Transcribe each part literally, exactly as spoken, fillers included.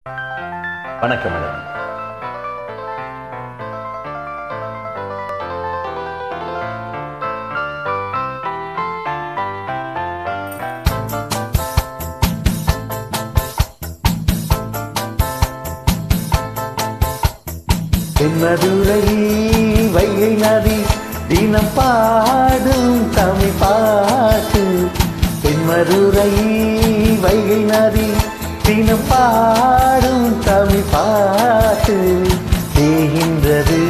வணக்கம் மேடம். தென்மதுரை வைகை நதி தினம் பாடும் தமிழ் பாட்டு. தென்மதுரை வைகை நதி தினம் பாடும் தமிழ் பாட்டு. தேகின்றது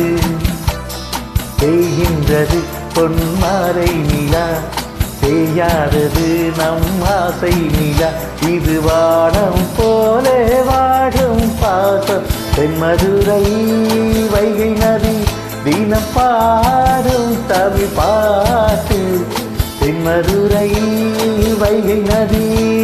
தேகின்றது பொன்மாலை நிலா, தேயாதது நம் ஆசை நிலா. இது வானம் போலே வாடும் பாசம். தென்மதுரை வைகை நதி தினம் பாடும் தமிழ் பாட்டு. தென்மதுரை வைகை நதி.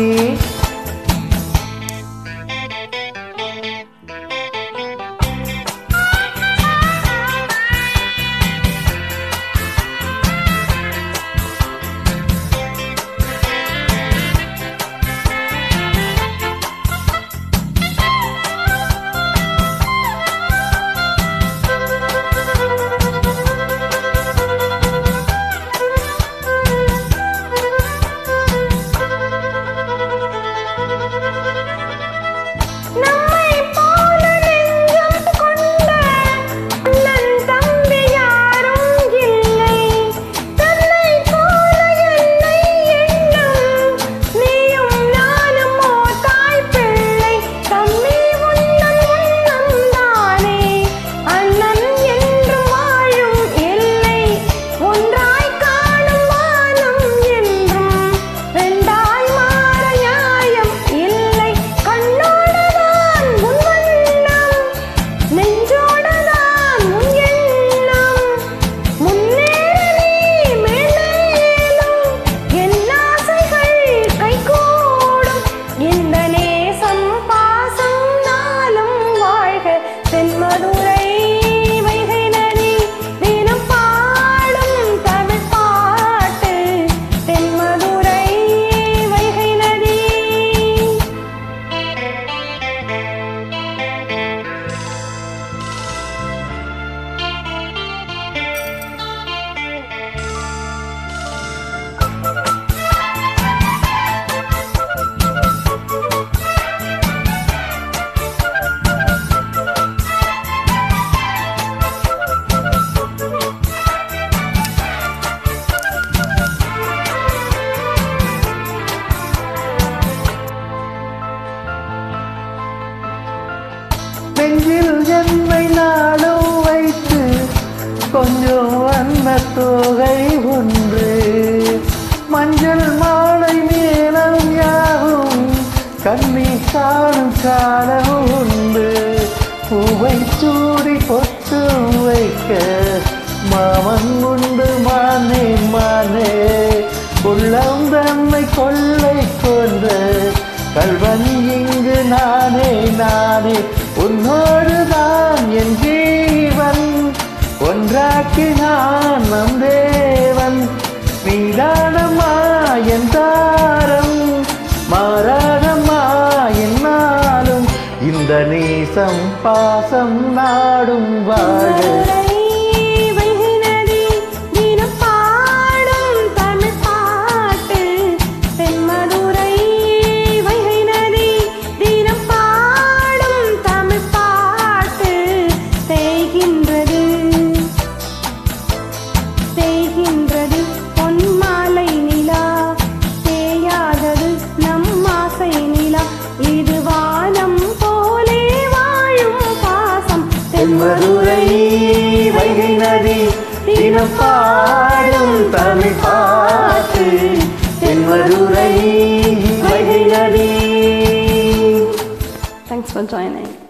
நெஞ்சில் என்னை நாளும் வைத்து கொஞ்சம் வண்ண தோகை ஒன்று, மஞ்சள் மாலை மேலம் யாவும் கண்ணி காணும் காலம் உண்டு. பூவை சூடி பொட்டு வைக்க மாமன் உண்டு மானே மானே. உள்ளம் தன்னை கொள்ளை கொன்ற கல்வன் இங்கு நானே நானே. உன்னோடுதான் என் ஜீவன், ஒன்றாக்கினான் நம் தேவன். நீதானம்மா என் தாரம், மாறாதம்மா என்னாலும். இந்த நேசம் பாசம் நாடும் வாழ. தென்மதுரை வைகை நதி தினம் பாடும் தமிழ் பாட்டு. தென்மதுரை வைகை நதி. Thanks for joining.